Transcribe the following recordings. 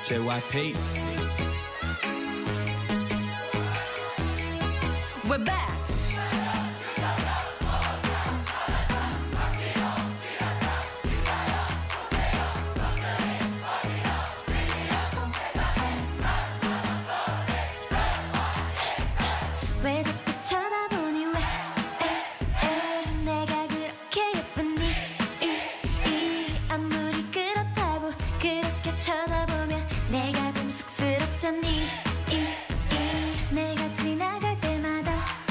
JYP. We're back. 왜 자꾸 쳐다보니 왜 내가 그렇게 예쁘니 아무리 그렇다고 그렇게 쳐다보면 내가 좀 쑥스럽잖니 내가 지나갈 때마다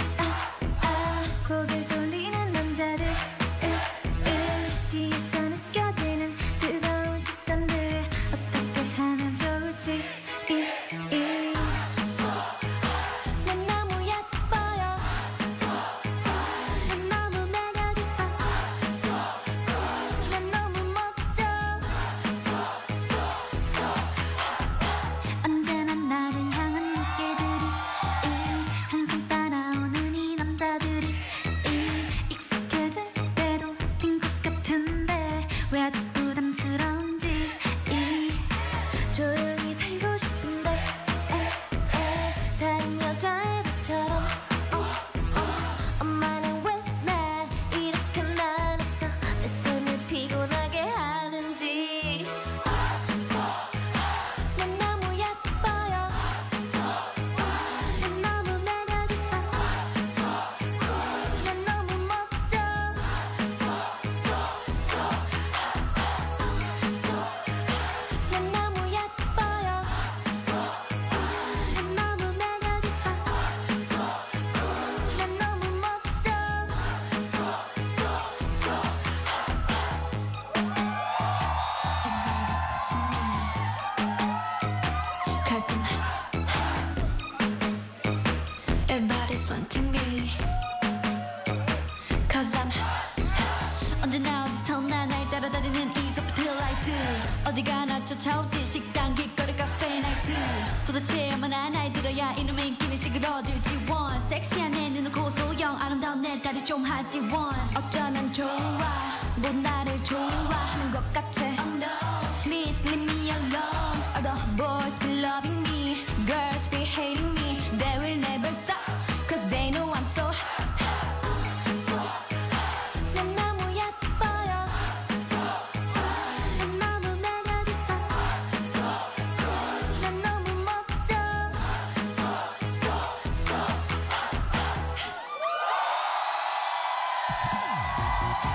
고개를 돌리는 남자들 뒤에서 느껴지는 뜨거운 시선들 어떻게 하면 좋을지 난 너무 예뻐요 난 너무 매력있어 난 너무 멋져 언제나 나를 향한 눈길들이 항상 따라오는 이 남자들이 익숙해질 때도 된 것 같은데 왜 아직 부담스러운지 조용히 살고 싶은데 다른 여자애들처럼 엄마는 왜 날 이렇게 나눠서 내 삶을 피곤하게 하는지 난 너무 예뻐요 난 너무 매력있어 난 너무 멋져 난 너무 예뻐요 난 너무 매력있어 난 너무 멋져 Everybody's wanting me Cause I'm 언제나 어디서나 날 따라다니는 이 소프트 라이트 어디 가나 쫓아오지 식당 길거리 카페 나이트 도대체 얼마나 날 들어야 이놈의 인기는 시끄러질지 원 섹시한 내 눈은 고소영 아름다운 내 다리 좀 하지 원 어쩌면 좋아 뭐 나를 좋아하는 것 같아 Oh no Please leave me alone All the boys be loving me Girls be hating me They will never stop Cause they know I'm so 난 너무 예뻐요 난 너무 매력있어 난 너무 멋져